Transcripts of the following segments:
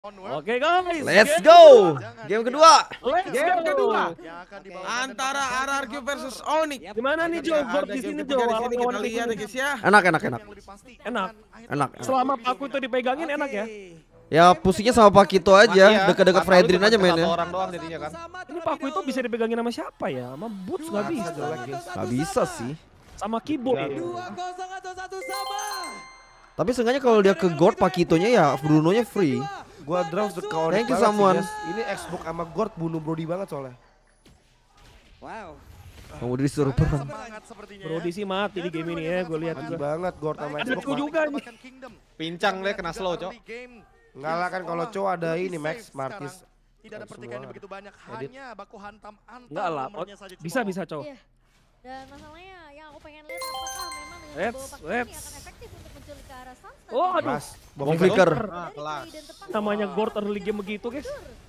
Oke guys, Let's go. Game kedua. Game kedua antara RRQ versus Onyx. Gimana nih Jo? Gord di sini Jo. Kita lihat ya guys ya. Enak. Enak. Selama Paku itu dipegangin enak ya. Ya pusingnya sama Pakito aja, deket-deket Fredrin aja mainnya. Orang doang jadinya kan. Ini Paku itu bisa dipegangin sama siapa ya? Sama Boots nggak bisa. Gak bisa sih. Sama Kibo. 2-0 atau 1 sama. Tapi seenggaknya kalau dia ke Gord Pakitonya ya Brunonya free. Gua draw ke Onyx. Thank you someone. Ini Xbox sama Gord bunuh Brody banget soalnya. Wow. Kamu disuruh perang. Brody sih mati di game ini ya, gue lihat Mati juga. banget Gord sama Ada Xbox. Chu juga nih. Pincang deh kena slow, Cok. Enggak lah kan kalau Cho ada ini Max Martis. Tidak ada pertikaian yang begitu banyak, hanya baku hantam antar Enggak lah, nomornya saja cuma bisa cowok. Iya. Dan masalahnya yang aku pengen lihat apakah memang dengan Let's. bawa pakai ini akan efektif untuk menculik ke arah Suns. Oh aduh, Mas, Bom flicker. kelas. namanya Gord early game begitu guys.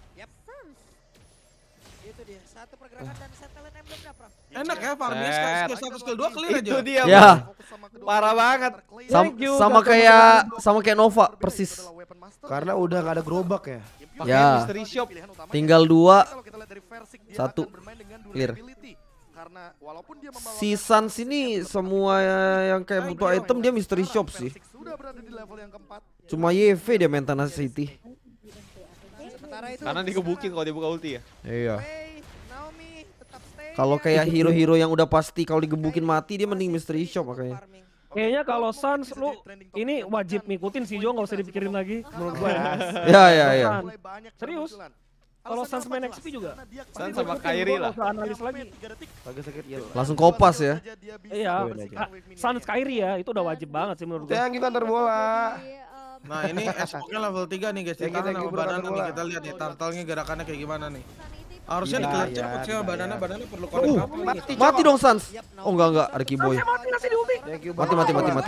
Itu dia. Satu pergerakan dan set talent emblem dah, Prof. Enak ya farming skill 1 skill 2 clear aja. Itu dia. Ya. fokus sama kedua Parah banget. Thank you, Sama kayak Nova persis. karena udah nggak ada gerobak ya. Pakai Ya. mystery shop. Tinggal 2. Kalau kita lihat dari Versik, dia Satu. akan bermain dengan Clear. durability. Karena walaupun dia membawa Si Suns ini semua yang kayak butuh item dia mystery shop sih. sudah berada di level yang keempat. Cuma YV dia main Tanah City. Sementara itu Karena dikebukin kalau dia buka ulti ya. Iya. Wei, Naomi tetap stay. Kalau kayak hero-hero yang udah pasti kalau digebukin mati dia mending mystery shop makanya. Farming. Kayaknya kalau Suns lu ini wajib ngikutin sih Jo, nggak usah dipikirin lagi menurut gue. Ya. Mulai banyak Serius? bermunculan. Kalau Alasannya Suns main apa, XP Jos? juga. Karena dia Suns kembali sama bermain Kyrie lah. Nggak usah analis lagi. Agak sakit ya. Langsung kopas ya. Iya, Suns Kyrie ya, itu udah wajib banget sih menurut gue. Thank you kantor bola. Nah ini Xbox-nya level 3 nih guys. Thank you, Ditahan sama bro, badannya kantor nih. bola. Kita lihat nih turtle-nya gerakannya kayak gimana nih. Harusnya Iya, di-clear iya, cepet sih iya. badannya perlu connect apa. Mati dong Suns. Oh enggak ada Kiboy. Mati nggak sih di ulti? Thank you. Mati.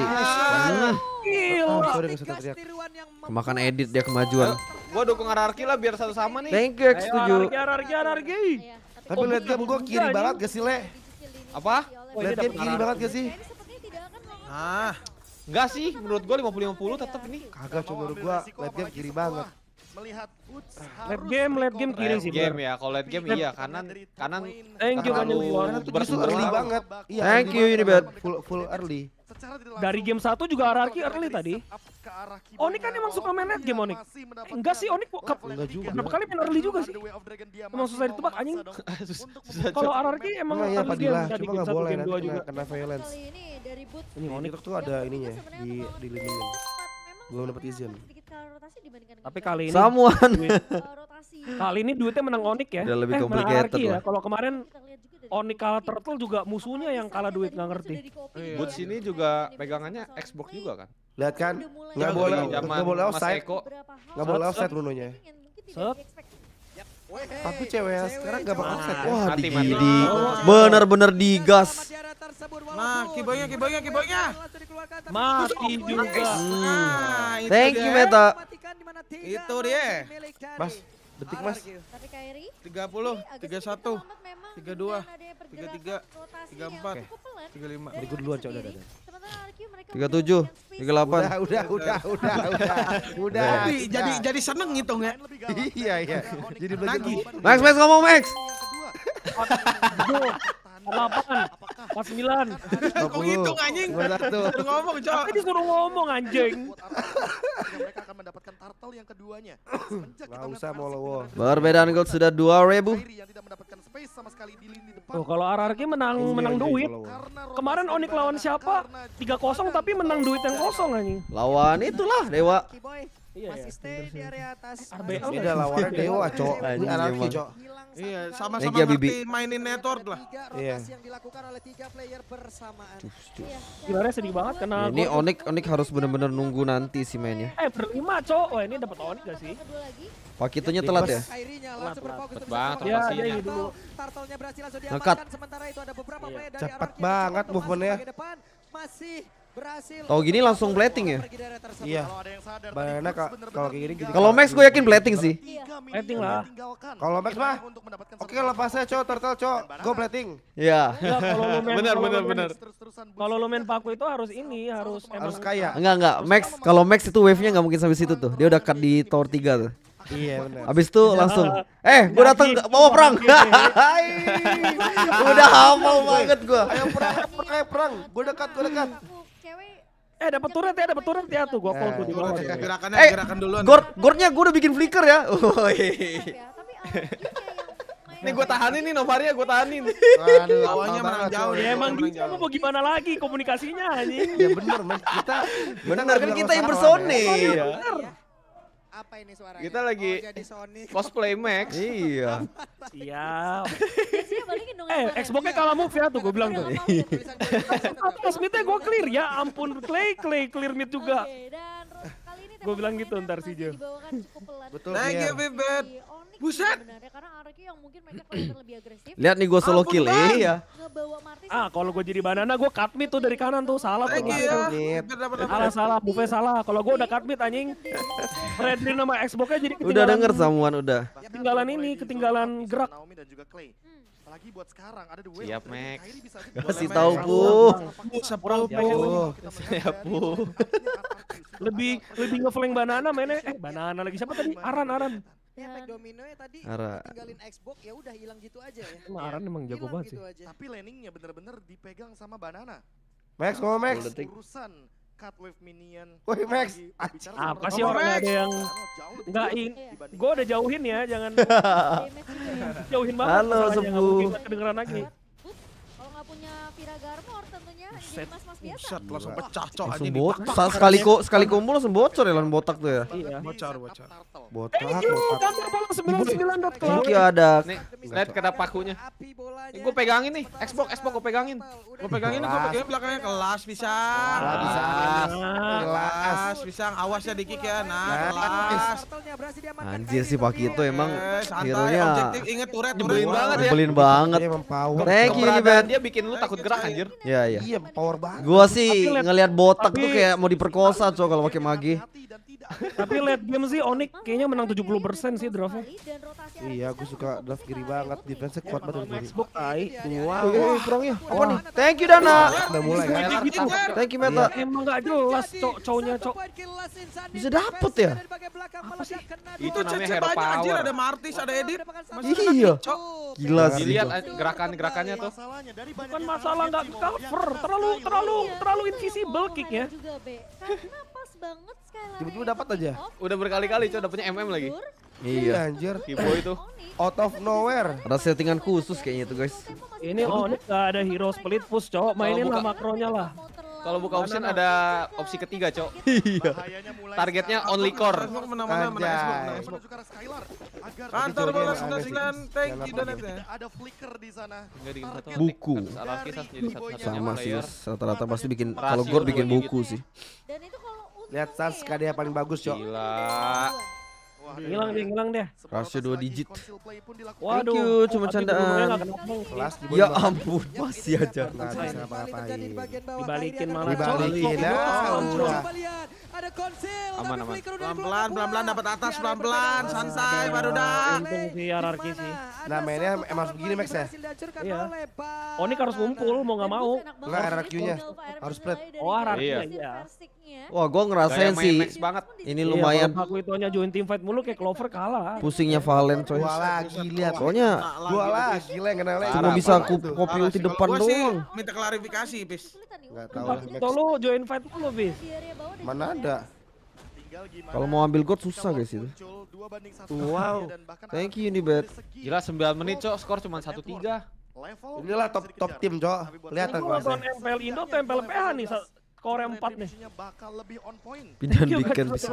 Gila. Sorry nggak usah teriak. Kemakan edit dia kemajuan. Gua dukung RRQ lah biar satu sama nih. Thank you X setuju. RRG. Tapi lihat game gua kiri banget gak sih Le? Apa? Lihat game kiri banget gak sih? Nah, Enggak sih, menurut gua 50-50 tetap ini. Kagak cuma menurut gua lihat game kiri banget. Melihat Boots Late game kiri sih. Game ya, kalau late game iya kanan Thank you banyak terlalu Juan. Karena tuh justru early banget. Iya. Thank early you, banget. Unibet. Full early. Dari game 1 juga RRQ early tadi. Onik kan emang suka main late game Onik. Enggak sih Onik Enggak juga. berapa kali main early juga sih. Emang susah ditebak anjing. Kalau RRQ emang Enggak ya early game Padilla, tadi cuma game nggak 1 boleh game 2 nanti juga. kena violence. Kali ini dari Boots Ini Onik. Itu tuh ada ininya di lindungin. Belum dapat izin. Tapi kali ini Samuan. kali ini duitnya menang Onik ya. Udah lebih menang complicated RRQ ya. lah. Kalau kemarin Onik kalah Turtle juga musuhnya yang kalah duit nggak ngerti. Boots ini juga pegangannya Xbox juga kan. Lihat kan? Nggak Nggak boleh, Zaman nggak boleh Mas offside. Eko. Nggak boleh offside Brunonya. Set. Tapi cewek sekarang nggak bakal offside. Wah, Mati. di bener-bener digas. nah kiboynya. Mati juga. Nah, itu Thank you dia. Meta. Itu dia. Mas, detik Mas. 30, 31, 32, 33, 34, 35. Beri gua duluan, Cok, udah. 37, 38. Udah. Tapi jadi seneng ngitung ya. Iya. Jadi belajar Lagi. Max ngomong Max. 8, 49. Kok ngitung anjing? 51. Udah ngomong, Cok. Tapi disuruh ngomong anjing. Mereka akan mendapatkan turtle yang keduanya. Semenjak kita Nggak usah melihat mau Versik lowo. berada di Perbedaan gold sudah 2.000. Kyrie yang tidak mendapatkan space sama sekali di lini depan. Tuh kalau RRQ menang duit. Kemarin Onik lawan siapa? 3-0 tapi menang duit yang kosong anjing. Lawan itulah Dewa. Kiboy Iya masih stay di area atas. RBL Beda lawannya Dewa, Cok. Ini Anjing anarki, emang. Cok. Iya, Thank sama-sama you, Bibi. ngerti mainin network lah. Iya. Rotasi yang dilakukan oleh 3 player bersamaan. Gila sedih banget kena. Ini Onik harus bener-bener nunggu nanti sih mainnya. berlima cok. Wah ini dapat Onik gak sih? Pakitonya telat ya. Kyrie-nya langsung berfokus untuk banget melakukan Ya, rotasinya. iya dulu. Turtle-nya berhasil langsung Ngekat. diamankan. Sementara itu ada beberapa player dari Cepat RRQ yang banget mencoba untuk movementnya. masuk ke depan. Masih berhasil. Tahu gini langsung plating ya? Pergi dari area tersebut. Iya. Kalau ada yang sadar, Bayangnya tadi Boots kalau kayak gini gitu. Kalau Max gue yakin plating sih. Plating lah. Kalau Max mah, oke lepasnya, Cok, turtle, Cok. Go plating. Iya. Enggak kalau lu main Benar, kalau benar, lu main- benar. Kalau lu main Paku itu harus ini harus Harus emang kaya. Enggak. Max kalau Max itu wave-nya nggak mungkin sampai situ tuh. Dia udah cut di tower 3 tuh. Iya benar. Abis itu langsung gua datang bawa perang. Udah hafal banget gua. Ayo perang. Gua dekat. Dapat turret ya tuh, gua call tuh di bawah. Gerakan duluan. Gordnya gua udah bikin flicker ya. Nih gua tahanin nih Novaria, gua tahanin. Aduh, awalnya menang jauh. Ya emang gitu, mau gimana lagi komunikasinya anjing. Ya bener men. Bener kan kita yang bersone. Apa ini suaranya? Kita lagi jadi Sonic. cosplay Max. Iya. Siap. balikin dong. Xbox-nya kalah move ya tuh, gue bilang tuh. Smith-nya gue clear ya, ampun Clay clear mid juga. Gue bilang gitu ntar sih Jo. Betul. Thank you, Bebet. Buset. Karena Araki yang mungkin mereka kelihatan lebih agresif. Lihat nih gue solo kill iya. Kalau gue jadi banana gue cut mid tuh dari kanan tuh, salah tuh. Salah, move-nya salah. Kalau gue udah cut mid anjing. Red Green sama Xbox-nya jadi ketinggalan. Udah denger samuan udah. Ketinggalan gerak. Apalagi buat sekarang ada The Siap, Max. Kasih tahu Bu. Siap Bu. Lebih ngeflank banana mainnya. Banana lagi siapa tadi? Aran. Ya, efek domino ya tadi tinggalin Xbox ya udah hilang gitu aja ya. Aran emang jago banget sih. Tapi laningnya bener-bener dipegang sama banana. Max, ngomong Max. Urusan cut wave minion. Woi Max. Apa sih orang ada yang enggak gue udah jauhin ya, jangan jauhin banget. Halo Sebu. Kedengeran lagi. Kalau nggak punya Vira Garmor tentunya jadi mas-mas biasa. Buset, langsung pecah cok Langsung aja bocor. Sekali kumpul langsung bocor ya lan botak tuh ya. Iya. Bocor. Botak. Kantor bola 99.club. Thank you ada. Nih, lihat kena pakunya. Gue pegangin nih, Xbox gue pegangin. Gue pegangin belakangnya kelas bisa. Kelas bisa, awas ya di kick ya. Nah, kelas. Anjir sih Paki itu emang Santai, hero-nya objektif inget turret. Nyebelin banget ya. nyebelin banget. Dia emang power. Thank you nih Keberadaan Ben. dia bikin lu takut gerak anjir. Iya. Iya, power banget. Gua sih ngelihat botak tuh kayak mau diperkosa cow kalau pakai mage. Tapi late game sih Onyx kayaknya menang 70% sih draftnya. Iya, gue suka draft kiri banget. Defense kuat banget kiri. Xbox tai. Wow. Perangnya apa nih? Thank you Dana. Udah mulai kan? Thank you Meta. Emang gak jelas cowoknya Bisa dapet ya? Itu Itu namanya CC hero banyak anjir, power. ada Martis, ada Edit. Iya. Gila sih. Dilihat gerakannya tuh. bukan masalah nggak cover, terlalu invisible kicknya. Karena pas banget Skylar. Tiba-tiba dapat aja. Udah berkali-kali coba dapetnya MM lagi. Iya. Anjir. Kibo itu. Out of nowhere. Ada settingan khusus kayaknya tuh guys. Ini Onyx nggak ada hero split push cowok, mainin lah makronya lah. Kalau buka option ada opsi ketiga, Cok. Iya. Targetnya only core. Menang Xbox. Kantor bola 99, thank you donatnya. Ada flicker di sana. Buku. Sama sih guys. Rata-rata pasti bikin kalau Gor bikin buku sih. Dan itu kalau Lihat Sans dia paling bagus, Cok. Gila. Ngilang deh. Rasio 2 digit. Waduh, you, cuma candaan. Kelas di Ya ampun, masih aja. Nggak bisa apa-apain. Dibalikin malah. Dibalikin. Coba lihat, ada konsil. Aman. Pelan-pelan dapat atas, pelan-pelan, santai baru dah. Untung si hierarki sih. Nah, mainnya emang harus begini Max ya. Iya. Onyx harus ngumpul mau nggak mau. Enggak, RRQ-nya harus split. Oh, hierarki Iya. iya. Wah, gua ngerasain sih. Max banget. Ini lumayan Iya, aku itunya join team fight mulu kayak Clover kalah. pusingnya Valen coy. Gua lagi lihat. Soalnya Gua lagi gila yang kenal cuma bisa kopi ulti depan Gua sih doang. minta klarifikasi, Pis. Enggak tahu lah Max. Itu lu join fight mulu, Bis. Mana ada? Kalau mau ambil god susah guys itu. Wow. Thank you nih Bet. Gila 9 menit, Cok. Skor cuma 1-3. Inilah top tim, Cok. Kelihatan Gua nonton kelasnya. MPL Indo tempel PH nih skor 4 nih. Pindahan weekend bisa.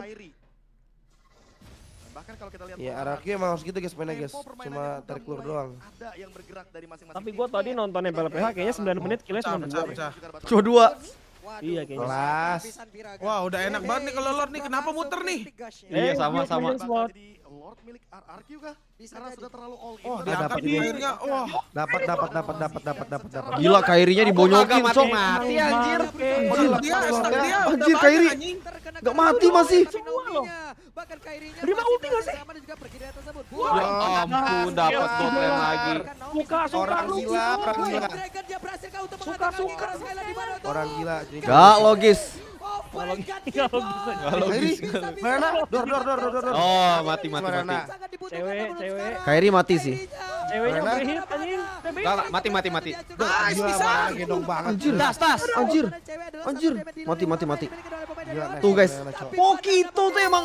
Bahkan kalau kita lihat Ya, RRQ emang harus gitu guys mainnya guys. Cuma tarik lur doang. ada yang bergerak dari masing-masing. Tapi gua tadi nonton MPL PH kayaknya 9 menit killnya cuma 2. Pecah. Cuma 2. Iya kayaknya. Kelas. Wah, udah enak banget nih kalau Lord nih. Kenapa muter nih? Iya, sama. Jadi Lord milik RRQ kah? Karena sudah terlalu all in. Oh, diangkat dapat akhirnya. Wah, Dapat. Gila Kairinya dibonyokin cok. Mati anjir. dia Anjir, Kairi. Gak mati masih. Bahkan Kairinya Terima ulti nggak sih? sama juga pergi dari tersebut. Ya ampun, dapat botlane lagi. Suka Orang gila. Dragon dia berhasil kah untuk mengatakan Suka. Skylar di mana tuh? Orang gila. Gak logis. Enggak logis aja. Enggak logis. Mana? Dor. Oh, mati. Mana? Cewek. Kairi mati sih. Ceweknya Mana? berhit anjing. Enggak, mati. Guys, bisa. Gendong banget. Anjir. Tas. Anjir. Mati. Gila, Tuh guys. Pokito tuh emang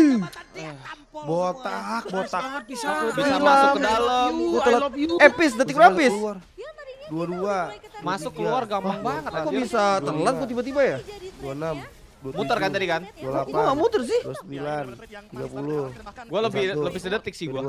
Botak. Bisa masuk ke dalam. Gua telat. Pis, detik berapa Pis? 22. Masuk keluar gampang banget. Kok anjir. bisa telat kok tiba-tiba ya? 26. Muter kan tadi kan? 28. Gua gak muter sih. 29. 30. Gua lebih sedetik sih gua.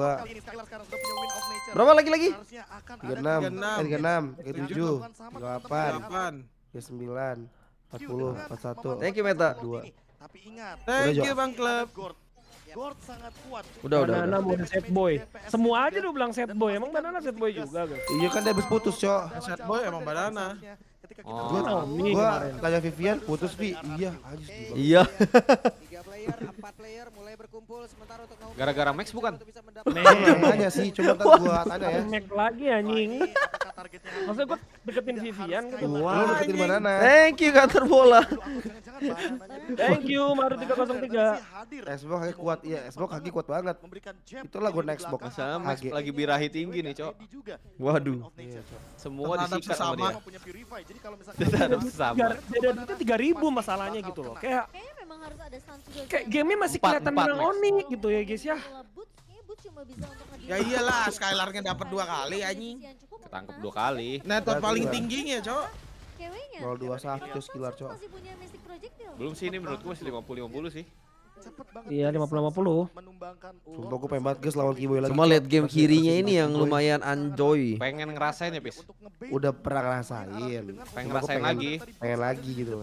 32. Berapa lagi? 36. 37. 38. 39. 40. 41. Thank you Meta. 2. Tapi ingat, Thank you Bang Klub. Gord sangat kuat. Udah. Banana mau set boy. Semua aja lu bilang set boy. Emang Banana set boy juga guys. Iya kan dia habis putus, Cok. Set boy emang Banana. Oh. Gua tanya Vivian putus, Vi. Iya, anjir. Iya. 3 player, 4 player mulai berkumpul sementara untuk Naomi. Gara-gara Max bukan? Nanya sih, coba ntar gua tanya ya. Mac lagi anjing. Maksudnya gue deketin Vivian gitu. Lu deketin Banana. Thank you kantor bola. Thank you Maru 303. Xbox kaki kuat, iya. Xbox kaki kuat banget. Itulah gua naik Xbox. Masa Max lagi birahi tinggi nih, Cok. Waduh. Semua Terhadap disikat sama sesama. dia. Terhadap sesama. Beda itu 3.000 masalahnya gitu loh. Kayak Kayaknya memang harus ada stun juga. kayak gamenya masih Empat, kelihatan menang Max. Oni gitu ya guys ya. Kalau Boots, kayaknya Boots cuma bisa untuk ngediam. Ya iyalah, Skylarnya dapat 2 kali anjing. Ketangkep 2 kali. Network paling tingginya, Cok. Ceweknya. 021 skiller, Cok. Masih punya Mystic Projectile. Belum sih ini menurutku masih 50-50 sih. Iya 50-50. Sumpah gua pengen banget guys lawan Kiboy lagi. Cuma lihat game kirinya ini yang lumayan enjoy. Pengen ngerasain ya, Pis. Udah pernah ngerasain. Pengen Cuma gua ngerasain lagi. Pengen lagi gitu.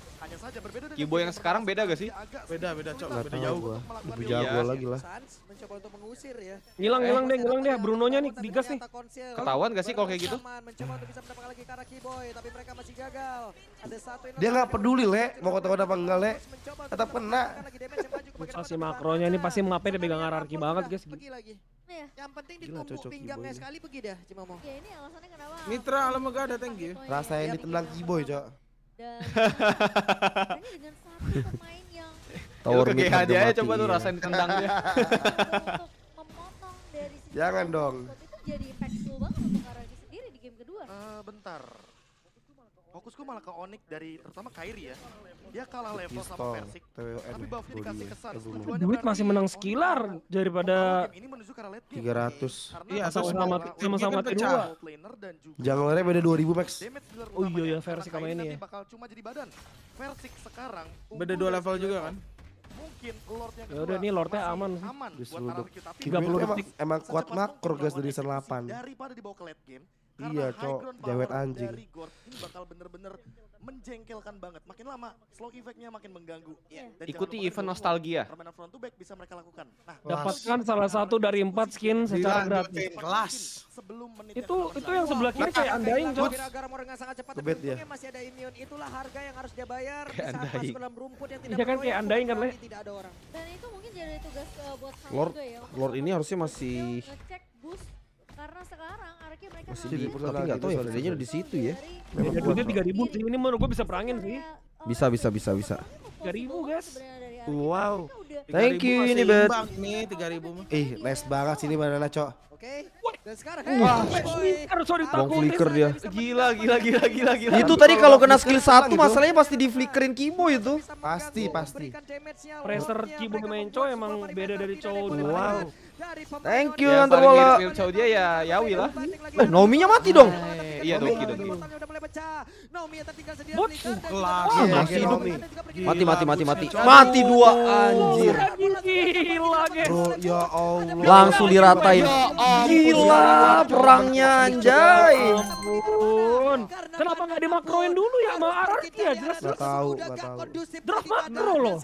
Kibo yang sekarang beda gak sih? Beda, Cok. Enggak Beda tahu jauh. gua. Lebih jago Iya. lagi lah. Suns mencoba untuk mengusir ya. Ngilang deh. Brunonya nih digas nih. Ketahuan gak sih kalau kayak gitu? Mencoba untuk bisa mendapatkan lagi ke arah Kiboy, tapi mereka masih gagal. Ada satu yang Dia nggak peduli, Le. Mau ketahuan apa enggak, Le. Tetap kena. Pasti makronya ini pasti ngapain dia pegang hierarki banget guys. Pergi lagi. Iya. Yang penting Gila, ditumbuk cocok pinggangnya Kiboy. sekali pergi dah Cimamo. Ya ini alasannya kenapa. Mitra alam ada thank you. Rasain ditendang Kiboy, Cok. Dan ini dengan satu pemain yang Tower Lu ke mid GH harga aja mati, coba tuh iya. rasain ditendang dia. untuk memotong dari sisi Jangan dong. itu jadi impactful banget untuk Araki sendiri di game kedua. Bentar. Fokusku malah ke Onyx dari terutama Kairi ya. Dia kalah level sama Pistol. Persik. TWN Tapi buffnya dikasih ke Suns. Bruno. Tujuannya Duit berarti masih menang skillar daripada game ini menuju ke arah late game. 300. Karena Iya, sama-sama sama kedua. laner dan juga Jangan beda 2000 max. damage dealer Oh iya utamanya. ya Versi Karena sama Kairi ini nanti ya. bakal cuma jadi badan. Persik sekarang Beda unggul 2 dari level segi juga level. kan. Mungkin Lord yang Ya udah, ini Lordnya masih aman. aman Justru buat untuk Araki, tapi 30 detik. Emang kuat secepat makro mungkin guys dari melawan season eksekusi 8. daripada dibawa ke late game. Iya, Karena high Cok. ground Jawet power anjing. dari Gord ini bakal bener-bener menjengkelkan banget. Makin lama slow effect-nya makin mengganggu. Dan Ikuti jangan lupa event dulu, nostalgia. permainan front to back bisa mereka lakukan. Nah, Dapatkan salah satu dari 4 skin secara gratis. Kelas. sebelum menit Itu yang sebelah kiri kayak Undying Cok. Gara-gara dengan sangat cepat Ngebet tapi dia. untungnya masih ada immune. Itulah harga yang harus dia bayar di Kayak saat Undying. masuk dalam rumput yang tidak Iya kan, kayak Undying kan, Le? Tidak ada orang. Dan itu mungkin jadi tugas buat Sam Lord juga ya. untuk Lord ini harusnya masih ngecek boost karena sekarang Araki mereka masih harus di tapi nggak tahu ya bedanya udah di situ ya. Beda duitnya 3.000 sih. Ini menurut gue bisa perangin sih. Bisa. 3.000 guys. Wow. Udah. Thank you ini bet. bet. Nih 3.000 mah. Nice banget sini Banana, Cok. Oke. Dan sekarang Wah. Harus sorry Bang takut. flicker dia. Gila. Itu tadi kalau kena skill 1 masalahnya pasti di flickerin Kibo itu. Pasti. Pressure Kibo main Cow emang beda dari Cow. Wow. Thank you Yang antar paling bola. mirip Chow dia ya Yawi lah. Naomi-nya mati dong. Iya Doki. Bot. Kelas. Wah, Iya, masih Naomi. Mati. Mati 2 anjir. Gila guys. Bro, ya Allah. Langsung diratain. Gila perangnya anjay. Ampun. Kenapa nggak dimakroin dulu ya sama Araki ya? Jelas Nggak tahu. draft makro loh.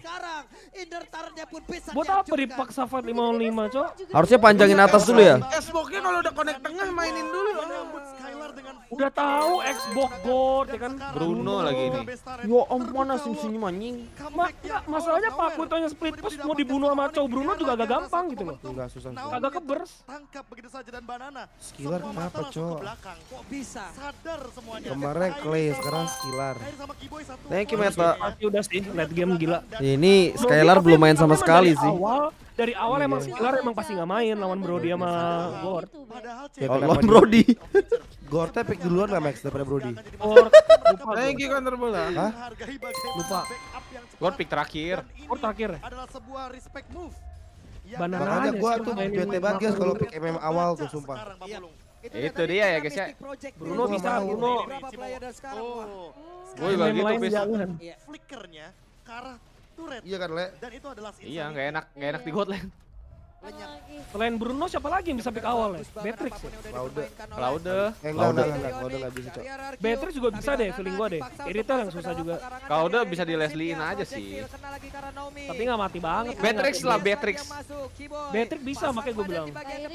Buat apa dipaksa fight 5-5 Cok? Harusnya panjangin atas dulu ya. Xbox-nya kalau udah connect tengah mainin dulu. Udah tahu Xbox God ya kan. Bruno lagi ini. Yo mana senyum anjing. Masalahnya Paku itu hanya split push mau dibunuh sama Chow Bruno juga agak gampang gitu loh. Enggak susah. Kagak kebers. Tangkap begitu saja dan Banana. Skiller kenapa, Cok? Kok bisa? Sadar semuanya. Kemarin Clay, sekarang Skiller. Thank you Meta. Pasti udah sih late game gila. Ini Skylar belum main sama sekali sih. Dari awal emang Skylar emang pasti nggak main lawan Brody sama Gord. Ya, Oh, kenapa lawan dia- Brody. Gortnya pick duluan gak Max daripada Brody? Gord lupa. Thank you counter bola. Hah? Lupa. Gord pick terakhir. Gord terakhir. Adalah sebuah respect move. Banana Makanya aja gua sih tuh mainin bete banget guys kalau pick MM awal tuh sumpah. Itu dia ya, guys, ya. Bruno bisa, Bruno. Berapa player dan sekarang? Wah. Oh, Gue juga Main gitu, lain Pis. jangan. flickernya ke arah turret. Iya kan, Le? Dan itu adalah Iya, nggak enak di Godland. Selain Bruno siapa lagi yang bisa pick awal ya? Beatrix ya? Laude. Enggak, udah enggak bisa, Cok. Beatrix juga bisa deh, feeling gua deh. Irita yang susah juga. Laude bisa di Leslie-in aja sih. Tapi nggak mati banget. Beatrix lah, Beatrix. Beatrix bisa makanya gua bilang.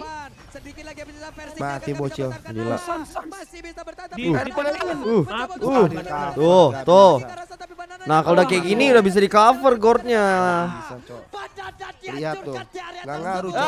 Mati bocil, gila. Di pentingin. Mati. Tuh. Nah, kalau udah kayak gini udah bisa di cover Gordnya. Bisa, Cok. Lihat tuh. Enggak ngaruh, Cok.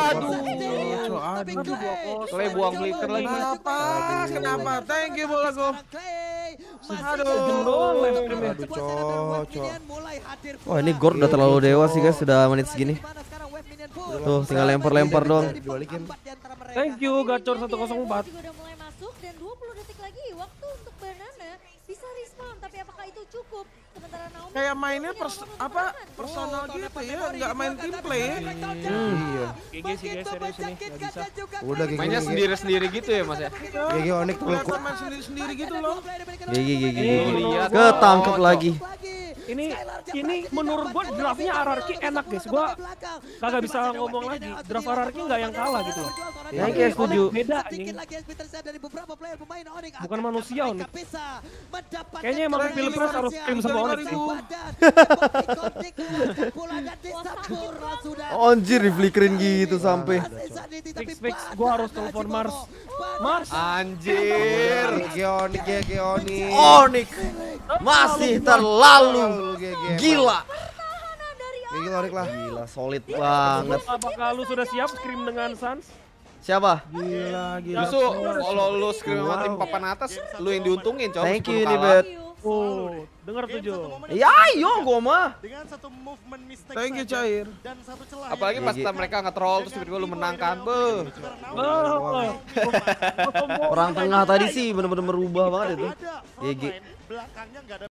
Clay buang flicker lagi. Kenapa? Thank you bola go. Sejam doang live streamnya. Aduh, Cok. Wah, ini Gord udah terlalu dewa sih guys, sudah menit segini. Tuh, tinggal lempar-lempar doang. Thank you Gacor 104. Juga udah mulai masuk dan 20 detik lagi waktu untuk Banana bisa respawn, tapi apakah itu cukup? Sementara Naomi Kayak mainnya personal gitu ya, nggak main team play. Iya. GG sih guys, serius ini nggak bisa. Udah GG. Mainnya sendiri-sendiri gitu ya, Mas ya. GG Onyx terlalu Kelihatan main sendiri-sendiri gitu loh. GG. Lihat. Ketangkep lagi. Ini menurut gua draftnya RRQ enak guys. Gua kagak bisa ngomong lagi. Draft RRQ nggak yang kalah gitu loh. Yang kayak setuju. Beda anjing. Bukan manusia Onyx. Kayaknya emang Pilpres harus tim sama Onyx sih. Anjir, di flickerin gitu sampai. Fix, gua harus telepon Mars. Mars. Anjir. GG Onyx. Onyx masih terlalu gila. GG Onyx lah. Gila, solid banget. Apakah lu sudah siap scrim dengan Sans? Siapa? Gila. Justru kalau lu scrim sama tim papan atas, lu yang diuntungin, Cok. Thank you, Sebelum ini kalah. Bet. Oh, dengar tujuh. Ya, ayo gua mah. Dengan satu movement mistake Thank you saja Cair. dan satu celah. Apalagi pas mereka nge-troll terus tiba-tiba lu menang kan, beuh. Orang tengah tadi sih bener-bener merubah banget itu. GG. Belakangnya nggak ada